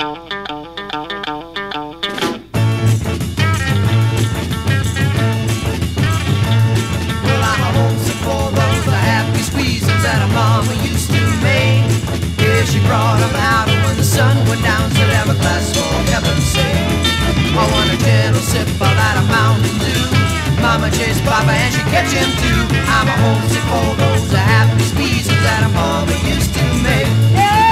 Well, I'm a homesick for those happy squeezes that a mama used to make. Yeah, she brought them out when the sun went down, so have a glass for heaven's sake. I want a gentle sip of that Mountain Dew. Mama chased Papa and she catch him too. I'm a homesick for those happy squeezes that a mama used to make. Yeah.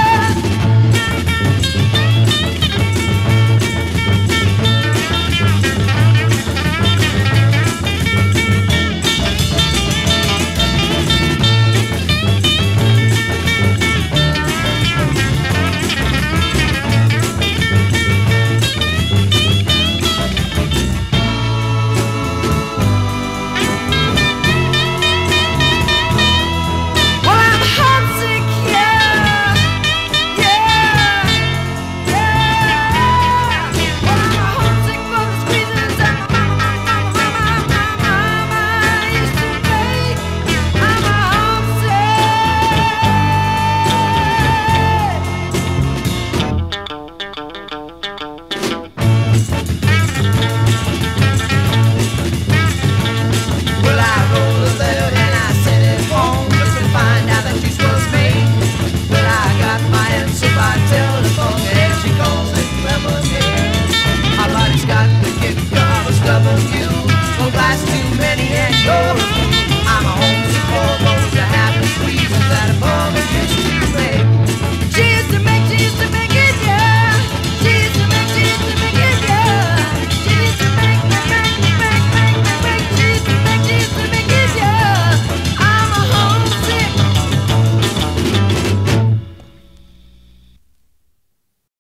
Telephone and she calls it lemonade.